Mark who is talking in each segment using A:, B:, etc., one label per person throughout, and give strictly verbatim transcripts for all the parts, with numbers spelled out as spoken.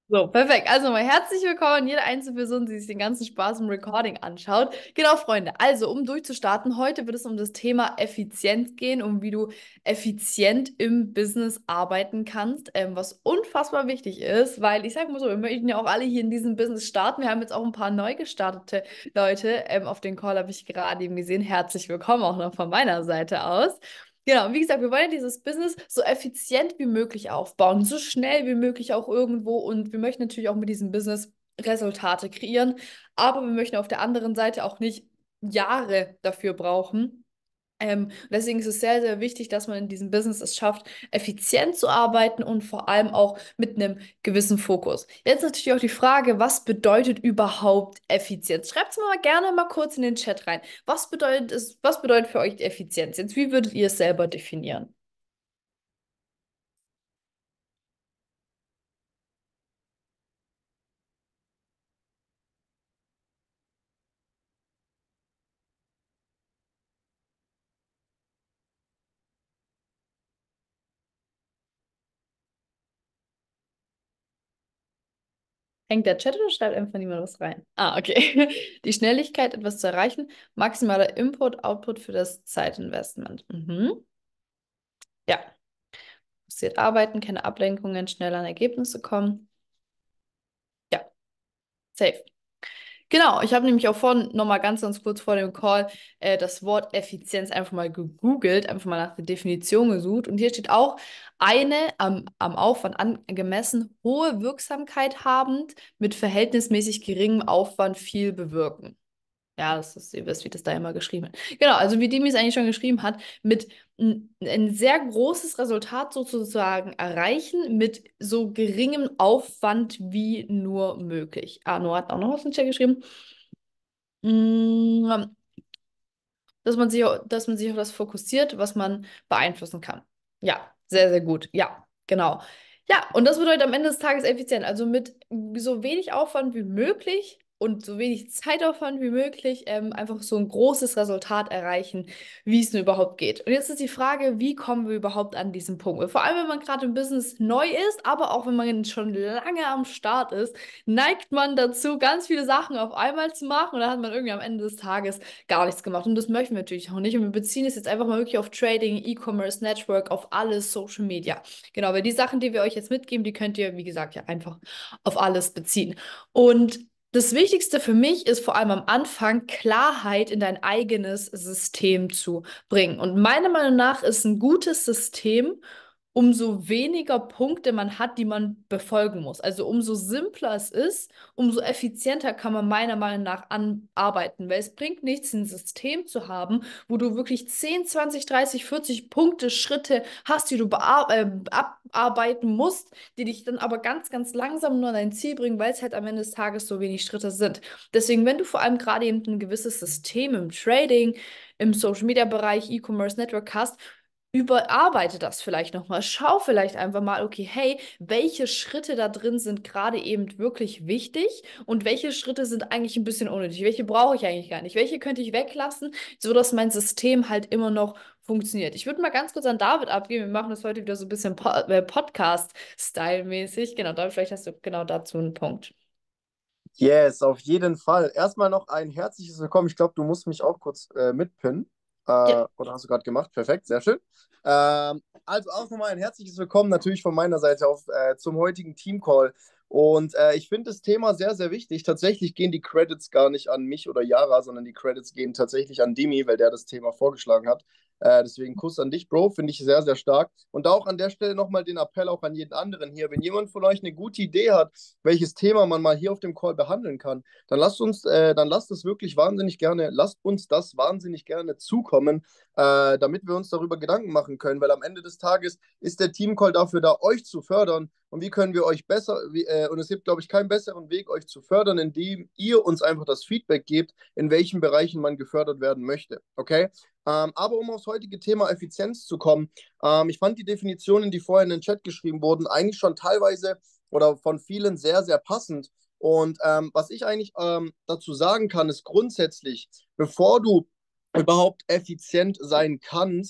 A: So, perfekt. Also mal herzlich willkommen an jede einzelne Person, die sich den ganzen Spaß im Recording anschaut. Genau, Freunde. Also, um durchzustarten, heute wird es um das Thema Effizienz gehen, um wie du effizient im Business arbeiten kannst, ähm, was unfassbar wichtig ist, weil ich sage mal so, wir möchten ja auch alle hier in diesem Business starten. Wir haben jetzt auch ein paar neu gestartete Leute. Ähm, auf den Call habe ich gerade eben gesehen. Herzlich willkommen auch noch von meiner Seite aus. Genau, und wie gesagt, wir wollen ja dieses Business so effizient wie möglich aufbauen, so schnell wie möglich auch irgendwo und wir möchten natürlich auch mit diesem Business Resultate kreieren, aber wir möchten auf der anderen Seite auch nicht Jahre dafür brauchen. Ähm, deswegen ist es sehr, sehr wichtig, dass man in diesem Business es schafft, effizient zu arbeiten und vor allem auch mit einem gewissen Fokus. Jetzt natürlich auch die Frage, was bedeutet überhaupt Effizienz? Schreibt es mir mal gerne mal kurz in den Chat rein. Was bedeutet es, was bedeutet für euch Effizienz? Jetzt, wie würdet ihr es selber definieren? Hängt der Chat oder schreibt einfach niemand was rein? Ah, okay. Die Schnelligkeit, etwas zu erreichen. Maximaler Input, Output für das Zeitinvestment. Mhm. Ja. Fokussiert arbeiten, keine Ablenkungen, schnell an Ergebnisse kommen. Ja, safe. Genau, ich habe nämlich auch vorhin nochmal ganz, ganz kurz vor dem Call äh, das Wort Effizienz einfach mal gegoogelt, einfach mal nach der Definition gesucht. Und hier steht auch, eine am, am Aufwand angemessen hohe Wirksamkeit habend, mit verhältnismäßig geringem Aufwand viel bewirken. Ja, das ist, ihr wisst, wie das da immer geschrieben wird. Genau, also wie Demi es eigentlich schon geschrieben hat, mit n- ein sehr großes Resultat sozusagen erreichen mit so geringem Aufwand wie nur möglich. Arno hat auch noch was in den Chat geschrieben. Mm, dass man sich, au- dass man sich auf das fokussiert, was man beeinflussen kann. Ja, sehr, sehr gut. Ja, genau. Ja, und das bedeutet am Ende des Tages effizient. Also mit so wenig Aufwand wie möglich und so wenig Zeitaufwand wie möglich ähm, einfach so ein großes Resultat erreichen, wie es nur überhaupt geht. Und jetzt ist die Frage, wie kommen wir überhaupt an diesen Punkt? Vor allem, wenn man gerade im Business neu ist, aber auch wenn man schon lange am Start ist, neigt man dazu, ganz viele Sachen auf einmal zu machen und dann hat man irgendwie am Ende des Tages gar nichts gemacht. Und das möchten wir natürlich auch nicht. Und wir beziehen es jetzt einfach mal wirklich auf Trading, E-Commerce, Network, auf alles, Social Media. Genau, weil die Sachen, die wir euch jetzt mitgeben, die könnt ihr, wie gesagt, ja einfach auf alles beziehen. Und das Wichtigste für mich ist vor allem am Anfang Klarheit in dein eigenes System zu bringen. Und meiner Meinung nach ist ein gutes System, umso weniger Punkte man hat, die man befolgen muss. Also umso simpler es ist, umso effizienter kann man meiner Meinung nach an arbeiten, weil es bringt nichts, ein System zu haben, wo du wirklich zehn, zwanzig, dreißig, vierzig Punkte, Schritte hast, die du bear äh, abarbeiten musst, die dich dann aber ganz, ganz langsam nur an dein Ziel bringen, weil es halt am Ende des Tages so wenig Schritte sind. Deswegen, wenn du vor allem gerade eben ein gewisses System im Trading, im Social Media Bereich, E-Commerce Network hast, überarbeite das vielleicht nochmal. Schau vielleicht einfach mal, okay, hey, welche Schritte da drin sind gerade eben wirklich wichtig und welche Schritte sind eigentlich ein bisschen unnötig? Welche brauche ich eigentlich gar nicht? Welche könnte ich weglassen, sodass mein System halt immer noch funktioniert? Ich würde mal ganz kurz an David abgeben. Wir machen das heute wieder so ein bisschen po äh, Podcast-Style-mäßig. Genau, David, vielleicht hast du genau dazu einen Punkt.
B: Yes, auf jeden Fall. Erstmal noch ein herzliches Willkommen. Ich glaube, du musst mich auch kurz äh, mitpinnen.
A: Ja.
B: Äh, oder hast du gerade gemacht? Perfekt, sehr schön. Ähm, also auch nochmal ein herzliches Willkommen natürlich von meiner Seite auf äh, zum heutigen Team-Call. Und äh, ich finde das Thema sehr, sehr wichtig. Tatsächlich gehen die Credits gar nicht an mich oder Yara, sondern die Credits gehen tatsächlich an Demi, weil der das Thema vorgeschlagen hat. Äh, deswegen Kuss an dich, Bro, finde ich sehr, sehr stark. Und auch an der Stelle nochmal den Appell auch an jeden anderen hier. Wenn jemand von euch eine gute Idee hat, welches Thema man mal hier auf dem Call behandeln kann, dann lasst uns, äh, dann lasst es wirklich wahnsinnig gerne, lasst uns das wahnsinnig gerne zukommen, äh, damit wir uns darüber Gedanken machen können, weil am Ende des Tages ist der Teamcall dafür da, euch zu fördern. Und wie können wir euch besser, wie, äh, und es gibt, glaube ich, keinen besseren Weg, euch zu fördern, indem ihr uns einfach das Feedback gebt, in welchen Bereichen man gefördert werden möchte. Okay? Ähm, aber um aufs heutige Thema Effizienz zu kommen, ähm, ich fand die Definitionen, die vorher in den Chat geschrieben wurden, eigentlich schon teilweise oder von vielen sehr, sehr passend. Und ähm, was ich eigentlich ähm, dazu sagen kann, ist grundsätzlich, bevor du überhaupt effizient sein kannst,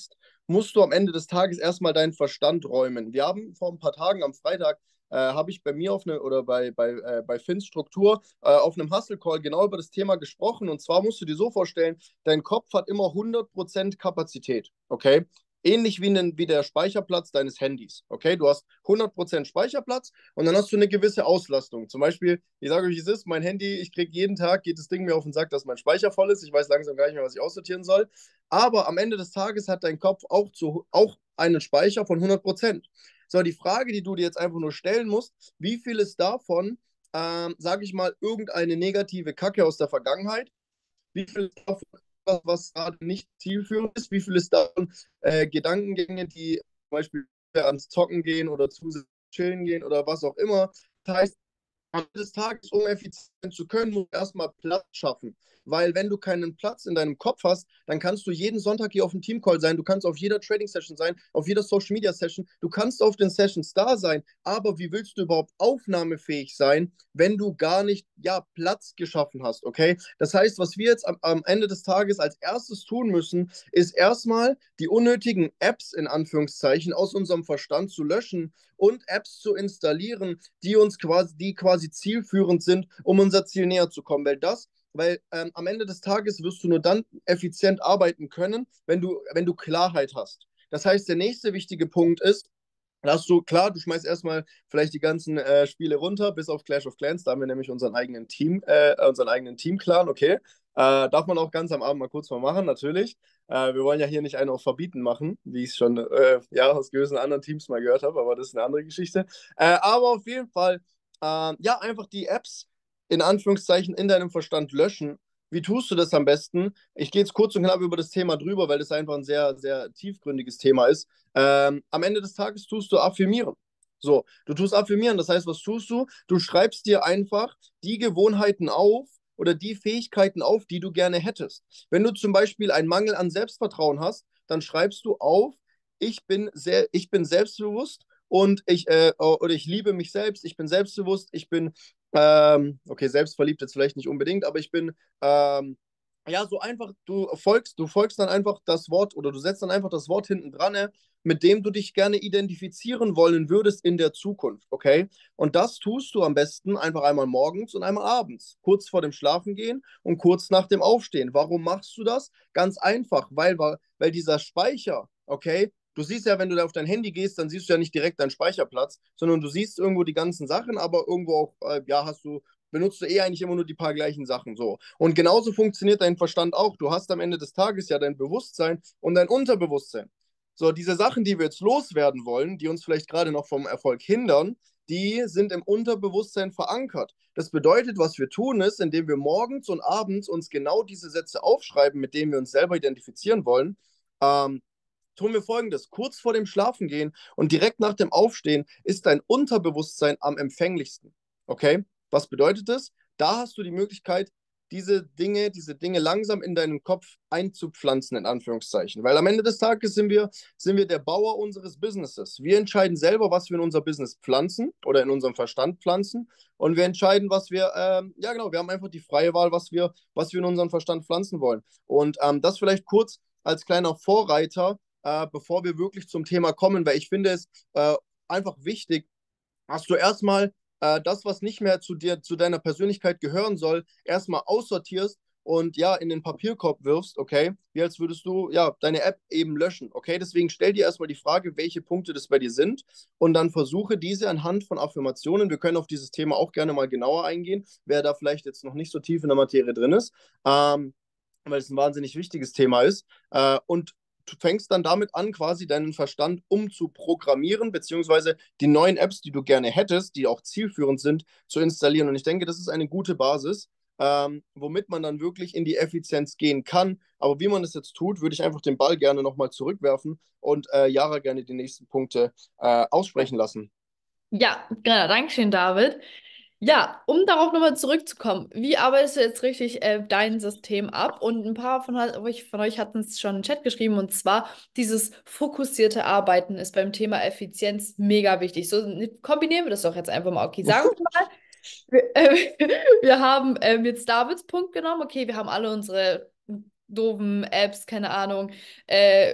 B: musst du am Ende des Tages erstmal deinen Verstand räumen. Wir haben vor ein paar Tagen am Freitag äh, habe ich bei mir auf eine oder bei, bei, äh, bei Finns Struktur äh, auf einem Hustle-Call genau über das Thema gesprochen. Und zwar musst du dir so vorstellen, dein Kopf hat immer hundert Prozent Kapazität. Okay? Ähnlich wie, ein, wie der Speicherplatz deines Handys. Okay, du hast hundert Prozent Speicherplatz und dann hast du eine gewisse Auslastung. Zum Beispiel, ich sage euch, wie es ist, mein Handy, ich kriege jeden Tag, geht das Ding mir auf den Sack, dass mein Speicher voll ist. Ich weiß langsam gar nicht mehr, was ich aussortieren soll. Aber am Ende des Tages hat dein Kopf auch, zu, auch einen Speicher von hundert Prozent. So, die Frage, die du dir jetzt einfach nur stellen musst, wie viel ist davon, ähm, sage ich mal, irgendeine negative Kacke aus der Vergangenheit? Wie viel ist davon was, was gerade nicht zielführend ist? Wie viel ist davon äh, Gedankengänge, die zum Beispiel ans Zocken gehen oder zu chillen gehen oder was auch immer? Das heißt, am Ende des Tages, um effizient zu können, musst du erstmal Platz schaffen. Weil wenn du keinen Platz in deinem Kopf hast, dann kannst du jeden Sonntag hier auf dem Teamcall sein, du kannst auf jeder Trading-Session sein, auf jeder Social-Media-Session, du kannst auf den Sessions da sein, aber wie willst du überhaupt aufnahmefähig sein, wenn du gar nicht, ja, Platz geschaffen hast, okay? Das heißt, was wir jetzt am, am Ende des Tages als erstes tun müssen, ist erstmal die unnötigen Apps in Anführungszeichen aus unserem Verstand zu löschen und Apps zu installieren, die uns quasi, die quasi zielführend sind, um unser Ziel näher zu kommen. Weil das, weil ähm, am Ende des Tages wirst du nur dann effizient arbeiten können, wenn du, wenn du Klarheit hast. Das heißt, der nächste wichtige Punkt ist, da hast du, klar, du schmeißt erstmal vielleicht die ganzen äh, Spiele runter, bis auf Clash of Clans, da haben wir nämlich unseren eigenen Team, äh, unseren eigenen Team-Clan, okay. Äh, darf man auch ganz am Abend mal kurz mal machen, natürlich. Äh, wir wollen ja hier nicht einen auf Verbieten machen, wie ich es schon äh, ja, aus gewissen anderen Teams mal gehört habe, aber das ist eine andere Geschichte. Äh, aber auf jeden Fall, äh, ja, einfach die Apps in Anführungszeichen in deinem Verstand löschen. Wie tust du das am besten? Ich gehe jetzt kurz und knapp über das Thema drüber, weil das einfach ein sehr, sehr tiefgründiges Thema ist. Ähm, am Ende des Tages tust du affirmieren. So, du tust affirmieren, das heißt, was tust du? Du schreibst dir einfach die Gewohnheiten auf oder die Fähigkeiten auf, die du gerne hättest. Wenn du zum Beispiel einen Mangel an Selbstvertrauen hast, dann schreibst du auf, ich bin, sehr, ich bin selbstbewusst und ich, äh, oder ich liebe mich selbst, ich bin selbstbewusst, ich bin, ähm, okay, selbstverliebt jetzt vielleicht nicht unbedingt, aber ich bin, ähm, ja, so einfach, du folgst, du folgst dann einfach das Wort oder du setzt dann einfach das Wort hinten dran, ne, mit dem du dich gerne identifizieren wollen würdest in der Zukunft, okay? Und das tust du am besten einfach einmal morgens und einmal abends, kurz vor dem Schlafengehen und kurz nach dem Aufstehen. Warum machst du das? Ganz einfach, weil, weil dieser Speicher, okay? Du siehst ja, wenn du da auf dein Handy gehst, dann siehst du ja nicht direkt deinen Speicherplatz, sondern du siehst irgendwo die ganzen Sachen, aber irgendwo auch, äh, ja, hast du benutzt du eh eigentlich immer nur die paar gleichen Sachen so. Und genauso funktioniert dein Verstand auch. Du hast am Ende des Tages ja dein Bewusstsein und dein Unterbewusstsein. So, diese Sachen, die wir jetzt loswerden wollen, die uns vielleicht gerade noch vom Erfolg hindern, die sind im Unterbewusstsein verankert. Das bedeutet, was wir tun ist, indem wir morgens und abends uns genau diese Sätze aufschreiben, mit denen wir uns selber identifizieren wollen, ähm, tun wir Folgendes. Kurz vor dem Schlafengehen und direkt nach dem Aufstehen ist dein Unterbewusstsein am empfänglichsten. Okay? Was bedeutet das? Da hast du die Möglichkeit, diese Dinge, diese Dinge langsam in deinen Kopf einzupflanzen, in Anführungszeichen. Weil am Ende des Tages sind wir, sind wir der Bauer unseres Businesses. Wir entscheiden selber, was wir in unser Business pflanzen oder in unserem Verstand pflanzen. Und wir entscheiden, was wir, ähm, ja genau, wir haben einfach die freie Wahl, was wir, was wir in unseren Verstand pflanzen wollen. Und ähm, das vielleicht kurz als kleiner Vorreiter, äh, bevor wir wirklich zum Thema kommen, weil ich finde es äh, einfach wichtig, dass du erstmal äh, das, was nicht mehr zu dir, zu deiner Persönlichkeit gehören soll, erstmal aussortierst und ja, in den Papierkorb wirfst, okay, wie als würdest du ja deine App eben löschen, okay? Deswegen stell dir erstmal die Frage, welche Punkte das bei dir sind und dann versuche diese anhand von Affirmationen, wir können auf dieses Thema auch gerne mal genauer eingehen, wer da vielleicht jetzt noch nicht so tief in der Materie drin ist, ähm, weil es ein wahnsinnig wichtiges Thema ist. Äh, und du fängst dann damit an, quasi deinen Verstand umzuprogrammieren, beziehungsweise die neuen Apps, die du gerne hättest, die auch zielführend sind, zu installieren. Und ich denke, das ist eine gute Basis, ähm, womit man dann wirklich in die Effizienz gehen kann. Aber wie man das jetzt tut, würde ich einfach den Ball gerne nochmal zurückwerfen und äh, Yara gerne die nächsten Punkte äh, aussprechen lassen.
A: Ja, genau. Dankeschön, David. Ja, um darauf nochmal zurückzukommen, wie arbeitest du jetzt richtig äh, dein System ab? Und ein paar von euch, von euch hatten es schon im Chat geschrieben, und zwar dieses fokussierte Arbeiten ist beim Thema Effizienz mega wichtig. So kombinieren wir das doch jetzt einfach mal. Okay, sagen wir mal, wir, äh, wir haben ähm, jetzt Davids Punkt genommen. Okay, wir haben alle unsere doofen Apps, keine Ahnung, äh,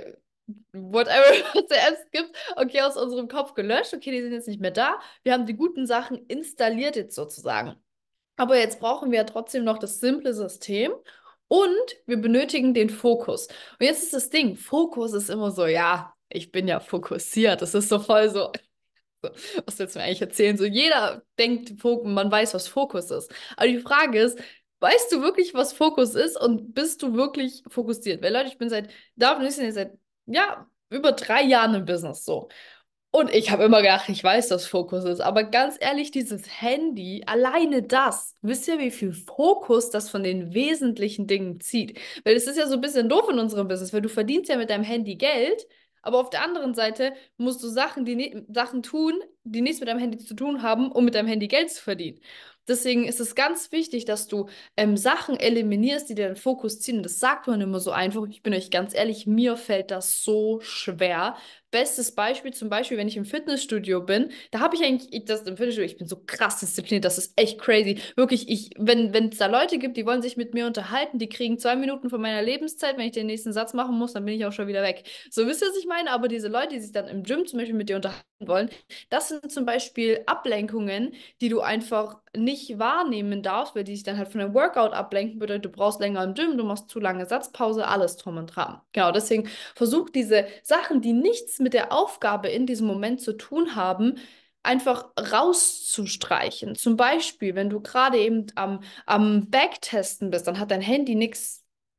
A: whatever, was es Apps gibt, okay, aus unserem Kopf gelöscht. Okay, die sind jetzt nicht mehr da. Wir haben die guten Sachen installiert jetzt sozusagen. Aber jetzt brauchen wir ja trotzdem noch das simple System und wir benötigen den Fokus. Und jetzt ist das Ding, Fokus ist immer so, ja, ich bin ja fokussiert. Das ist so voll so, so, was willst du mir eigentlich erzählen? So, jeder denkt, Fok- man weiß, was Fokus ist. Aber die Frage ist, weißt du wirklich, was Fokus ist und bist du wirklich fokussiert? Weil Leute, ich bin seit, darf nicht seit, ja, über drei Jahren im Business so. Und ich habe immer gedacht, ich weiß, dass Fokus ist. Aber ganz ehrlich, dieses Handy, alleine das, wisst ihr, wie viel Fokus das von den wesentlichen Dingen zieht? Weil es ist ja so ein bisschen doof in unserem Business, weil du verdienst ja mit deinem Handy Geld, aber auf der anderen Seite musst du Sachen, die, ni- Sachen tun, die nichts mit deinem Handy zu tun haben, um mit deinem Handy Geld zu verdienen. Deswegen ist es ganz wichtig, dass du ähm, Sachen eliminierst, die dir den Fokus ziehen. Und das sagt man immer so einfach. Ich bin euch ganz ehrlich, mir fällt das so schwer. Bestes Beispiel zum Beispiel, wenn ich im Fitnessstudio bin, da habe ich eigentlich, ich, das im Fitnessstudio, ich bin so krass diszipliniert, das ist echt crazy. Wirklich, ich, wenn, wenn es da Leute gibt, die wollen sich mit mir unterhalten, die kriegen zwei Minuten von meiner Lebenszeit, wenn ich den nächsten Satz machen muss, dann bin ich auch schon wieder weg. So, wisst ihr, was ich meine? Aber diese Leute, die sich dann im Gym zum Beispiel mit dir unterhalten wollen, das sind zum Beispiel Ablenkungen, die du einfach nicht wahrnehmen darfst, weil die sich dann halt von einem Workout ablenken, bedeutet, du brauchst länger im Gym, du machst zu lange Satzpause, alles drum und dran. Genau, deswegen versuch diese Sachen, die nichts mit der Aufgabe in diesem Moment zu tun haben, einfach rauszustreichen. Zum Beispiel, wenn du gerade eben am, am Backtesten bist, dann hat dein Handy nichts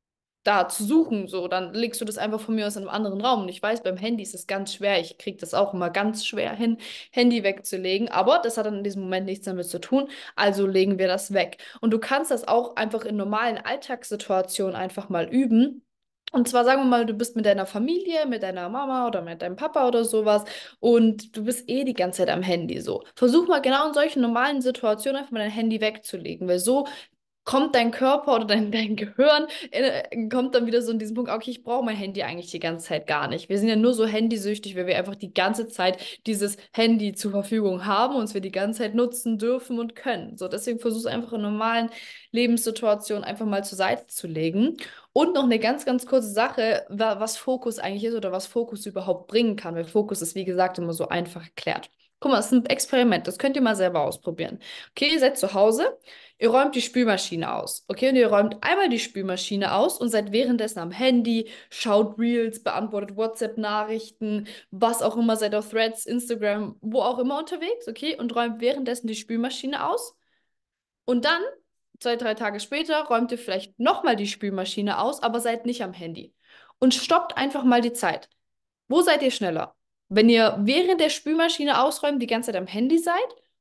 A: da zu suchen, so, dann legst du das einfach von mir aus in einem anderen Raum. Und ich weiß, beim Handy ist es ganz schwer. Ich kriege das auch immer ganz schwer hin, Handy wegzulegen. Aber das hat dann in diesem Moment nichts damit zu tun. Also legen wir das weg. Und du kannst das auch einfach in normalen Alltagssituationen einfach mal üben. Und zwar sagen wir mal, du bist mit deiner Familie, mit deiner Mama oder mit deinem Papa oder sowas und du bist eh die ganze Zeit am Handy so. Versuch mal genau in solchen normalen Situationen einfach mal dein Handy wegzulegen, weil so kommt dein Körper oder dein, dein Gehirn, äh, kommt dann wieder so in diesen Punkt, okay, ich brauche mein Handy eigentlich die ganze Zeit gar nicht. Wir sind ja nur so handysüchtig, weil wir einfach die ganze Zeit dieses Handy zur Verfügung haben und es wir die ganze Zeit nutzen dürfen und können. So, deswegen versuch es einfach in normalen Lebenssituationen einfach mal zur Seite zu legen. Und noch eine ganz, ganz kurze Sache, wa- was Fokus eigentlich ist oder was Fokus überhaupt bringen kann, weil Fokus ist, wie gesagt, immer so einfach erklärt. Guck mal, das ist ein Experiment, das könnt ihr mal selber ausprobieren. Okay, ihr seid zu Hause. Ihr räumt die Spülmaschine aus. Okay, und ihr räumt einmal die Spülmaschine aus und seid währenddessen am Handy, schaut Reels, beantwortet WhatsApp-Nachrichten, was auch immer, seid auf Threads, Instagram, wo auch immer unterwegs, okay, und räumt währenddessen die Spülmaschine aus. Und dann, zwei, drei Tage später, räumt ihr vielleicht nochmal die Spülmaschine aus, aber seid nicht am Handy. Und stoppt einfach mal die Zeit. Wo seid ihr schneller? Wenn ihr während der Spülmaschine ausräumt die ganze Zeit am Handy seid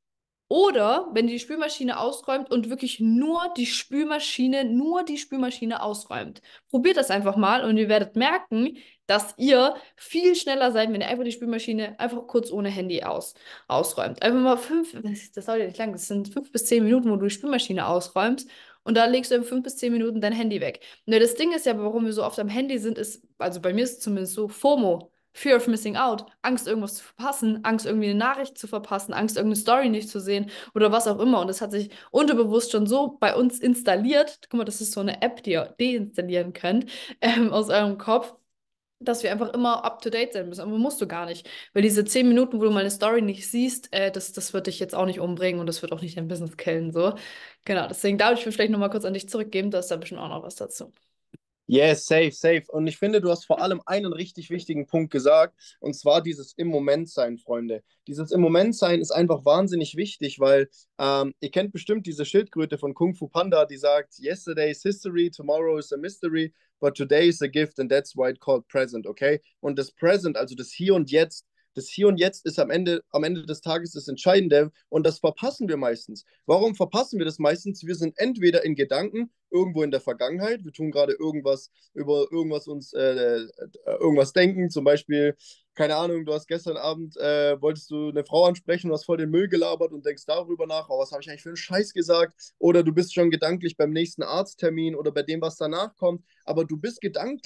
A: oder wenn ihr die Spülmaschine ausräumt und wirklich nur die Spülmaschine, nur die Spülmaschine ausräumt. Probiert das einfach mal und ihr werdet merken, dass ihr viel schneller seid, wenn ihr einfach die Spülmaschine einfach kurz ohne Handy aus, ausräumt. Einfach mal fünf, das das dauert ja nicht lang, das sind fünf bis zehn Minuten, wo du die Spülmaschine ausräumst und da legst du in fünf bis zehn Minuten dein Handy weg. Und das Ding ist ja, warum wir so oft am Handy sind, ist, also bei mir ist es zumindest so, FOMO. Fear of Missing Out, Angst, irgendwas zu verpassen, Angst, irgendwie eine Nachricht zu verpassen, Angst, irgendeine Story nicht zu sehen oder was auch immer. Und das hat sich unterbewusst schon so bei uns installiert. Guck mal, das ist so eine App, die ihr deinstallieren könnt ähm, aus eurem Kopf, dass wir einfach immer up to date sein müssen. Aber musst du gar nicht. Weil diese zehn Minuten, wo du mal eine Story nicht siehst, äh, das, das wird dich jetzt auch nicht umbringen und das wird auch nicht dein Business killen. So. Genau, deswegen darf ich mir vielleicht nochmal kurz an dich zurückgeben, da ist da bestimmt auch noch was dazu.
B: Yes, safe, safe. Und ich finde, du hast vor allem einen richtig wichtigen Punkt gesagt, und zwar dieses im Moment sein, Freunde. Dieses im Moment sein ist einfach wahnsinnig wichtig, weil ähm, ihr kennt bestimmt diese Schildkröte von Kung Fu Panda, die sagt, Yesterday is history, tomorrow is a mystery, but today is a gift and that's why it's called present, okay? Und das Present, also das Hier und Jetzt, das Hier und Jetzt ist am Ende, am Ende des Tages das Entscheidende und das verpassen wir meistens. Warum verpassen wir das meistens? Wir sind entweder in Gedanken irgendwo in der Vergangenheit, wir tun gerade irgendwas über irgendwas uns äh, äh, irgendwas denken, zum Beispiel, keine Ahnung, du hast gestern Abend, äh, wolltest du eine Frau ansprechen und hast voll den Müll gelabert und denkst darüber nach, oh, was habe ich eigentlich für einen Scheiß gesagt? Oder du bist schon gedanklich beim nächsten Arzttermin oder bei dem, was danach kommt, aber du bist gedanklich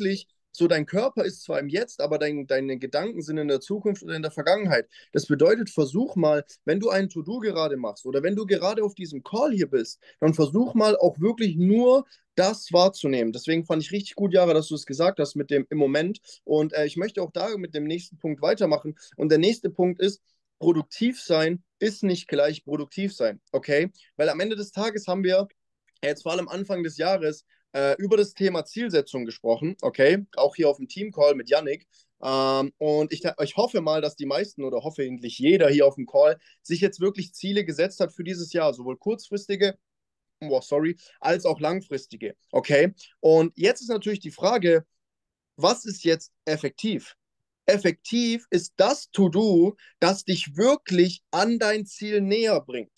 B: So, dein Körper ist zwar im Jetzt, aber dein, deine Gedanken sind in der Zukunft oder in der Vergangenheit. Das bedeutet, versuch mal, wenn du einen To-Do gerade machst oder wenn du gerade auf diesem Call hier bist, dann versuch mal auch wirklich nur das wahrzunehmen. Deswegen fand ich richtig gut, Jara, dass du es gesagt hast mit dem im Moment. Und äh, ich möchte auch da mit dem nächsten Punkt weitermachen. Und der nächste Punkt ist, produktiv sein ist nicht gleich produktiv sein, okay? Weil am Ende des Tages haben wir jetzt vor allem Anfang des Jahres äh, über das Thema Zielsetzung gesprochen, okay? Auch hier auf dem Team-Call mit Yannick. Ähm, und ich, ich hoffe mal, dass die meisten oder hoffentlich jeder hier auf dem Call sich jetzt wirklich Ziele gesetzt hat für dieses Jahr, sowohl kurzfristige, oh, sorry, als auch langfristige, okay? Und jetzt ist natürlich die Frage, was ist jetzt effektiv? Effektiv ist das To-Do, das dich wirklich an dein Ziel näher bringt.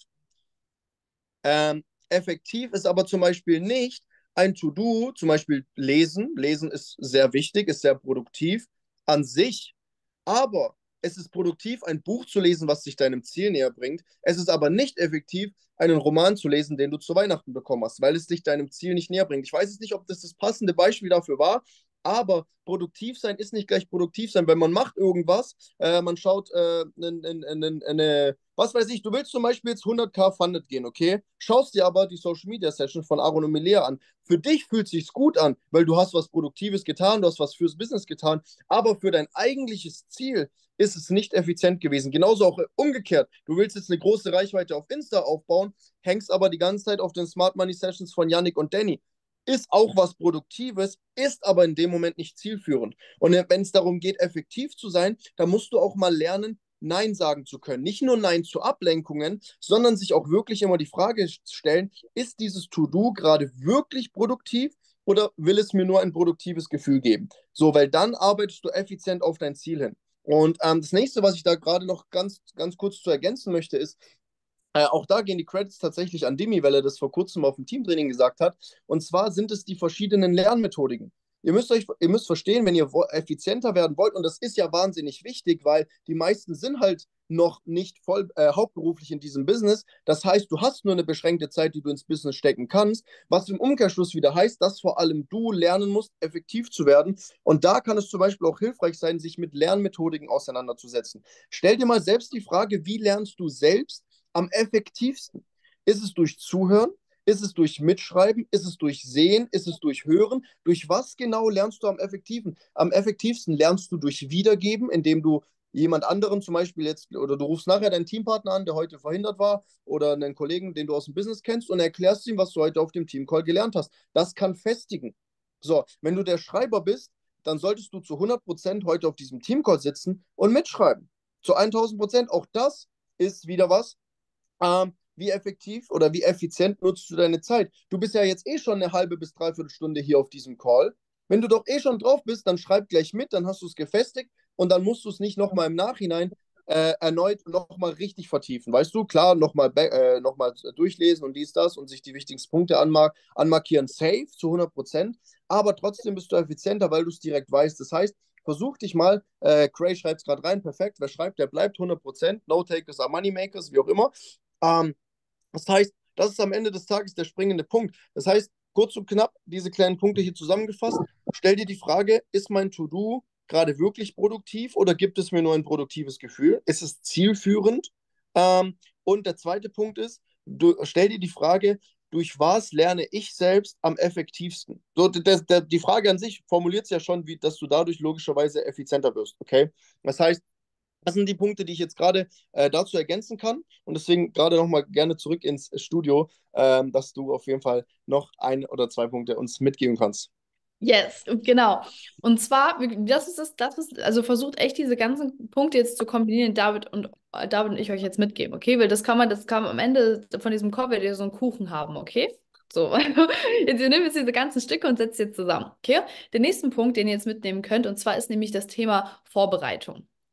B: Ähm, effektiv ist aber zum Beispiel nicht ein To-Do, zum Beispiel lesen. Lesen ist sehr wichtig, ist sehr produktiv an sich. Aber es ist produktiv, ein Buch zu lesen, was dich deinem Ziel näher bringt. Es ist aber nicht effektiv, einen Roman zu lesen, den du zu Weihnachten bekommen hast, weil es dich deinem Ziel nicht näher bringt. Ich weiß jetzt nicht, ob das das passende Beispiel dafür war, aber produktiv sein ist nicht gleich produktiv sein, weil man macht irgendwas, äh, man schaut äh, eine, eine, eine, was weiß ich, du willst zum Beispiel jetzt hundert K funded gehen, okay? Schaust dir aber die Social Media Session von Aaron und Milea an. Für dich fühlt es sich gut an, weil du hast was Produktives getan, du hast was fürs Business getan, aber für dein eigentliches Ziel ist es nicht effizient gewesen. Genauso auch umgekehrt. Du willst jetzt eine große Reichweite auf Insta aufbauen, hängst aber die ganze Zeit auf den Smart Money Sessions von Yannick und Danny. Ist auch was Produktives, ist aber in dem Moment nicht zielführend. Und wenn es darum geht, effektiv zu sein, dann musst du auch mal lernen, Nein sagen zu können. Nicht nur Nein zu Ablenkungen, sondern sich auch wirklich immer die Frage stellen, ist dieses To-Do gerade wirklich produktiv oder will es mir nur ein produktives Gefühl geben? So, weil dann arbeitest du effizient auf dein Ziel hin. Und ähm, das nächste, was ich da gerade noch ganz, ganz kurz zu ergänzen möchte, ist, äh, auch da gehen die Credits tatsächlich an Dimi, weil er das vor kurzem auf dem Teamtraining gesagt hat. Und zwar sind es die verschiedenen Lernmethodiken. Ihr müsst euch, ihr müsst verstehen, wenn ihr effizienter werden wollt, und das ist ja wahnsinnig wichtig, weil die meisten sind halt noch nicht voll äh, hauptberuflich in diesem Business. Das heißt, du hast nur eine beschränkte Zeit, die du ins Business stecken kannst, was im Umkehrschluss wieder heißt, dass vor allem du lernen musst, effektiv zu werden. Und da kann es zum Beispiel auch hilfreich sein, sich mit Lernmethodiken auseinanderzusetzen. Stell dir mal selbst die Frage, wie lernst du selbst am effektivsten? Ist es durch Zuhören? Ist es durch Mitschreiben? Ist es durch Sehen? Ist es durch Hören? Durch was genau lernst du am effektiven? Am effektivsten lernst du durch Wiedergeben, indem du jemand anderen zum Beispiel jetzt, oder du rufst nachher deinen Teampartner an, der heute verhindert war, oder einen Kollegen, den du aus dem Business kennst, und erklärst ihm, was du heute auf dem Teamcall gelernt hast. Das kann festigen. So, wenn du der Schreiber bist, dann solltest du zu hundert Prozent heute auf diesem Teamcall sitzen und mitschreiben. Zu tausend Prozent. Auch das ist wieder was, ähm, wie effektiv oder wie effizient nutzt du deine Zeit? Du bist ja jetzt eh schon eine halbe bis dreiviertel Stunde hier auf diesem Call. Wenn du doch eh schon drauf bist, dann schreib gleich mit, dann hast du es gefestigt und dann musst du es nicht nochmal im Nachhinein äh, erneut nochmal richtig vertiefen. Weißt du, klar, nochmal äh, noch durchlesen und dies, das und sich die wichtigsten Punkte anmark anmarkieren, safe zu hundert Prozent, aber trotzdem bist du effizienter, weil du es direkt weißt. Das heißt, versuch dich mal, äh, Cray schreibt es gerade rein, perfekt, wer schreibt, der bleibt hundert Prozent, No-Takers are Moneymakers, wie auch immer. Ähm, das heißt, das ist am Ende des Tages der springende Punkt. Das heißt, kurz und knapp, diese kleinen Punkte hier zusammengefasst, stell dir die Frage, ist mein To-Do gerade wirklich produktiv oder gibt es mir nur ein produktives Gefühl? Ist es zielführend? Ähm, und der zweite Punkt ist, du, stell dir die Frage, durch was lerne ich selbst am effektivsten? So, das, das, die Frage an sich formuliert es ja schon, wie, dass du dadurch logischerweise effizienter wirst, okay? Das heißt, das sind die Punkte, die ich jetzt gerade äh, dazu ergänzen kann. Und deswegen gerade nochmal gerne zurück ins Studio, ähm, dass du auf jeden Fall noch ein oder zwei Punkte uns mitgeben kannst.
A: Yes, genau. Und zwar, das ist das, das ist, also versucht echt diese ganzen Punkte jetzt zu kombinieren, David und äh, David und ich euch jetzt mitgeben, okay? Weil das kann man, das kann man am Ende von diesem Call werdet ihr so einen Kuchen haben, okay? So, jetzt ihr nehmt jetzt diese ganzen Stücke und setzt jetzt zusammen, okay? Den nächsten Punkt, den ihr jetzt mitnehmen könnt, und zwar ist nämlich das Thema Vorbereitung.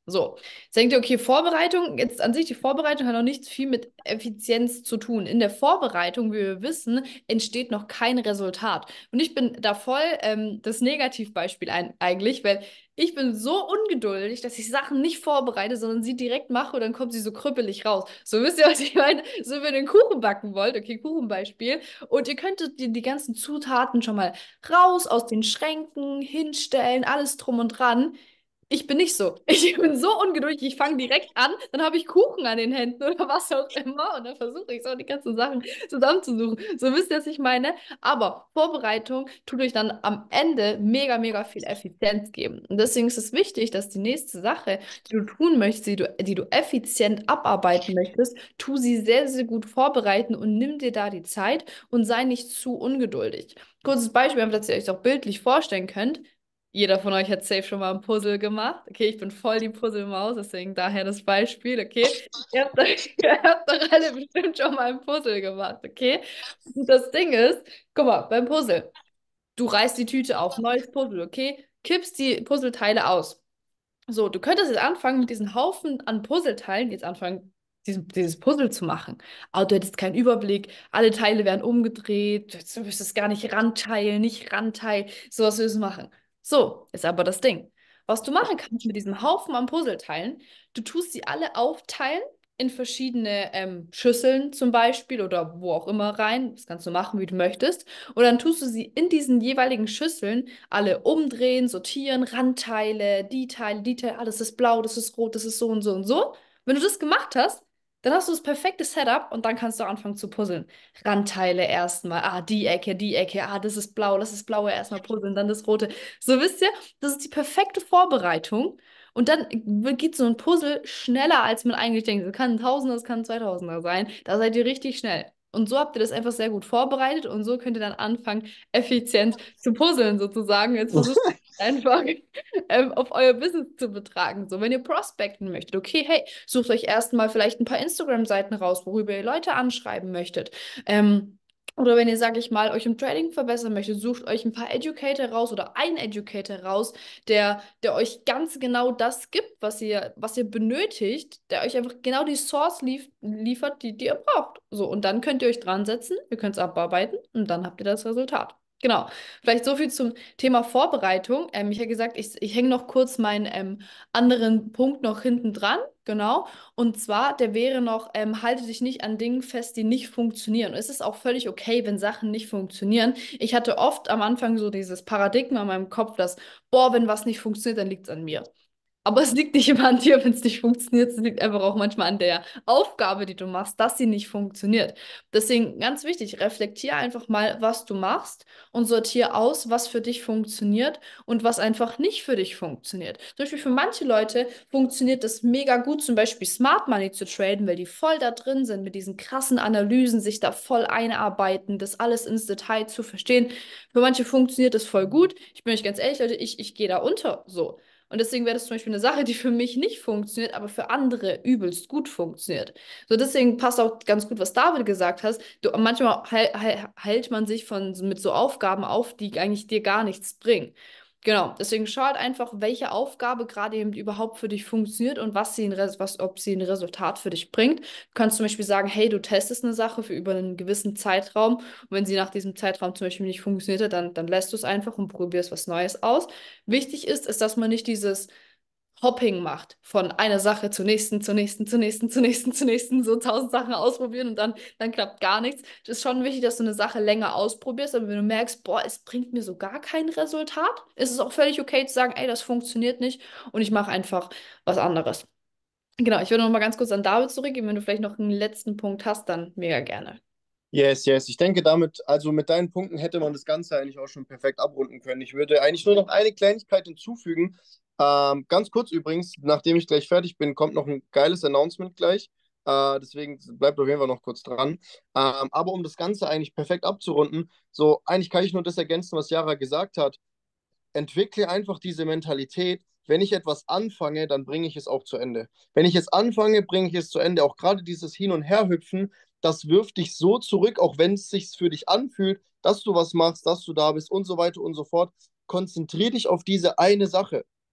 A: So, jetzt denkt ihr, okay, Vorbereitung, jetzt an sich, die Vorbereitung hat noch nicht viel mit Effizienz zu tun. In der Vorbereitung, wie wir wissen, entsteht noch kein Resultat. Und ich bin da voll ähm, das Negativbeispiel ein, eigentlich, weil ich bin so ungeduldig, dass ich Sachen nicht vorbereite, sondern sie direkt mache und dann kommt sie so krüppelig raus. So wisst ihr, was ich meine? So, wenn ihr einen Kuchen backen wollt, okay, Kuchenbeispiel, und ihr könntet die, die ganzen Zutaten schon mal raus aus den Schränken hinstellen, alles drum und dran. Ich bin nicht so. Ich bin so ungeduldig. Ich fange direkt an, dann habe ich Kuchen an den Händen oder was auch immer und dann versuche ich so die ganzen Sachen zusammenzusuchen. So wisst ihr, was ich meine. Aber Vorbereitung tut euch dann am Ende mega, mega viel Effizienz geben. Und deswegen ist es wichtig, dass die nächste Sache, die du tun möchtest, die du, die du effizient abarbeiten möchtest, tu sie sehr, sehr gut vorbereiten und nimm dir da die Zeit und sei nicht zu ungeduldig. Kurzes Beispiel, einfach, dass ihr euch das auch bildlich vorstellen könnt. Jeder von euch hat safe schon mal ein Puzzle gemacht. Okay, ich bin voll die Puzzlemaus, deswegen daher das Beispiel, okay? Ihr habt, doch- ihr habt doch alle bestimmt schon mal ein Puzzle gemacht, okay? Und das Ding ist, guck mal, beim Puzzle, du reißt die Tüte auf, neues Puzzle, okay? Kippst die Puzzleteile aus. So, du könntest jetzt anfangen, mit diesem Haufen an Puzzleteilen, jetzt anfangen, diesen, dieses Puzzle zu machen. Aber du hättest keinen Überblick, alle Teile wären umgedreht, du wüsstest gar nicht Randteil, nicht Randteil, sowas würdest du machen. So, ist aber das Ding. Was du machen kannst mit diesem Haufen an Puzzleteilen, du tust sie alle aufteilen in verschiedene ähm, Schüsseln zum Beispiel oder wo auch immer rein. Das kannst du machen, wie du möchtest. Und dann tust du sie in diesen jeweiligen Schüsseln alle umdrehen, sortieren, Randteile, die Teile, die Teile, ah, das ist blau, das ist rot, das ist so und so und so. Wenn du das gemacht hast, dann hast du das perfekte Setup und dann kannst du anfangen zu puzzeln. Randteile erstmal, ah, die Ecke, die Ecke, ah, das ist blau, das ist blaue erstmal puzzeln, dann das rote. So wisst ihr, das ist die perfekte Vorbereitung. Und dann geht so ein Puzzle schneller, als man eigentlich denkt. Es kann ein Tausender, es kann ein Zweitausender sein. Da seid ihr richtig schnell. Und so habt ihr das einfach sehr gut vorbereitet und so könnt ihr dann anfangen, effizient zu puzzeln sozusagen. Jetzt versucht einfach ähm, auf euer Business zu betragen. So, wenn ihr prospecten möchtet, okay, hey, sucht euch erstmal vielleicht ein paar Instagram-Seiten raus, worüber ihr Leute anschreiben möchtet. Ähm, oder wenn ihr, sag ich mal, euch im Trading verbessern möchtet, sucht euch ein paar Educator raus oder einen Educator raus, der, der euch ganz genau das gibt, was ihr, was ihr benötigt, der euch einfach genau die Source lief liefert, die, die ihr braucht. So, und dann könnt ihr euch dran setzen, ihr könnt es abarbeiten und dann habt ihr das Resultat. Genau. Vielleicht so viel zum Thema Vorbereitung. Ähm, ich habe gesagt, ich, ich hänge noch kurz meinen ähm, anderen Punkt noch hinten dran. Genau. Und zwar, der wäre noch, ähm, halte dich nicht an Dingen fest, die nicht funktionieren. Und es ist auch völlig okay, wenn Sachen nicht funktionieren. Ich hatte oft am Anfang so dieses Paradigma in meinem Kopf, dass, boah, wenn was nicht funktioniert, dann liegt es an mir. Aber es liegt nicht immer an dir, wenn es nicht funktioniert. Es liegt einfach auch manchmal an der Aufgabe, die du machst, dass sie nicht funktioniert. Deswegen ganz wichtig, reflektier einfach mal, was du machst und sortiere aus, was für dich funktioniert und was einfach nicht für dich funktioniert. Zum Beispiel für manche Leute funktioniert es mega gut, zum Beispiel Smart Money zu traden, weil die voll da drin sind, mit diesen krassen Analysen, sich da voll einarbeiten, das alles ins Detail zu verstehen. Für manche funktioniert das voll gut. Ich bin euch ganz ehrlich, Leute, ich, ich gehe da unter so. Und deswegen wäre das zum Beispiel eine Sache, die für mich nicht funktioniert, aber für andere übelst gut funktioniert. So, deswegen passt auch ganz gut, was David gesagt hat. Du, manchmal heil, heil, heilt man sich von, mit so Aufgaben auf, die eigentlich dir gar nichts bringen. Genau, deswegen schau halt einfach, welche Aufgabe gerade eben überhaupt für dich funktioniert und was sie ein Res was, ob sie ein Resultat für dich bringt. Du kannst zum Beispiel sagen, hey, du testest eine Sache für über einen gewissen Zeitraum und wenn sie nach diesem Zeitraum zum Beispiel nicht funktioniert hat, dann, dann lässt du es einfach und probierst was Neues aus. Wichtig ist, ist, dass man nicht dieses Hopping macht von einer Sache zur nächsten, zur nächsten, zur nächsten, zur nächsten, zur nächsten, so tausend Sachen ausprobieren und dann, dann klappt gar nichts. Es ist schon wichtig, dass du eine Sache länger ausprobierst, aber wenn du merkst, boah, es bringt mir so gar kein Resultat, ist es auch völlig okay zu sagen, ey, das funktioniert nicht und ich mache einfach was anderes. Genau, ich würde noch mal ganz kurz an David zurückgehen. Wenn du vielleicht noch einen letzten Punkt hast, dann mega gerne.
B: Yes, yes. Ich denke, damit, also mit deinen Punkten hätte man das Ganze eigentlich auch schon perfekt abrunden können. Ich würde eigentlich nur noch eine Kleinigkeit hinzufügen. Ähm, ganz kurz übrigens, nachdem ich gleich fertig bin, kommt noch ein geiles Announcement gleich. Äh, deswegen bleibt auf jeden Fall noch kurz dran. Ähm, aber um das Ganze eigentlich perfekt abzurunden, so eigentlich kann ich nur das ergänzen, was Yara gesagt hat. Entwickle einfach diese Mentalität, wenn ich etwas anfange, dann bringe ich es auch zu Ende. Wenn ich es anfange, bringe ich es zu Ende. Auch gerade dieses Hin- und Herhüpfen, das wirft dich so zurück, auch wenn es sich für dich anfühlt, dass du was machst, dass du da bist und so weiter und so fort. Konzentriere dich auf diese eine Sache.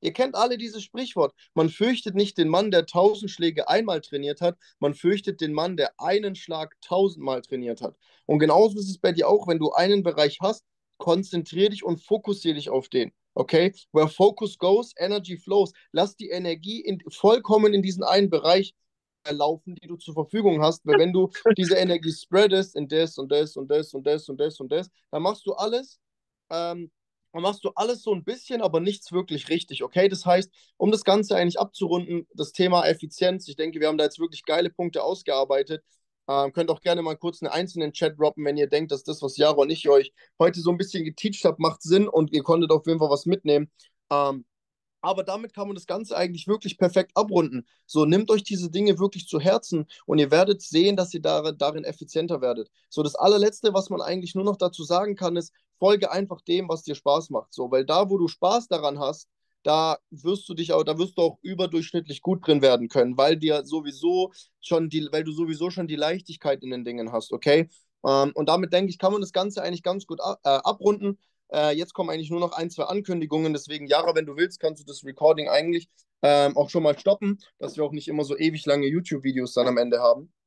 B: Ihr kennt alle dieses Sprichwort. Man fürchtet nicht den Mann, der tausend Schläge einmal trainiert hat. Man fürchtet den Mann, der einen Schlag tausendmal trainiert hat. Und genauso ist es bei dir auch, wenn du einen Bereich hast, konzentriere dich und fokussiere dich auf den. Okay? Where focus goes, energy flows. Lass die Energie in, vollkommen in diesen einen Bereich laufen, die du zur Verfügung hast. Weil wenn du diese Energie spreadest in das und das und das und das und das und das, dann machst du alles, ähm, dann machst du alles so ein bisschen, aber nichts wirklich richtig. Okay? Das heißt, um das Ganze eigentlich abzurunden, das Thema Effizienz, ich denke, wir haben da jetzt wirklich geile Punkte ausgearbeitet. Ähm, könnt auch gerne mal kurz einen einzelnen Chat droppen, wenn ihr denkt, dass das, was Jaro und ich euch heute so ein bisschen geteacht habt, macht Sinn und ihr konntet auf jeden Fall was mitnehmen. Ähm, aber damit kann man das Ganze eigentlich wirklich perfekt abrunden. So, nehmt euch diese Dinge wirklich zu Herzen und ihr werdet sehen, dass ihr darin, darin effizienter werdet. So, das allerletzte, was man eigentlich nur noch dazu sagen kann, ist, folge einfach dem, was dir Spaß macht. So, weil da, wo du Spaß daran hast, da wirst du dich auch, da wirst du auch überdurchschnittlich gut drin werden können, weil dir sowieso schon die, weil du sowieso schon die Leichtigkeit in den Dingen hast, okay? Ähm, und damit denke ich, kann man das Ganze eigentlich ganz gut ab, äh, abrunden. Äh, jetzt kommen eigentlich nur noch ein, zwei Ankündigungen. Deswegen, Jara, wenn du willst, kannst du das Recording eigentlich ähm, auch schon mal stoppen, dass wir auch nicht immer so ewig lange YouTube-Videos dann am Ende haben.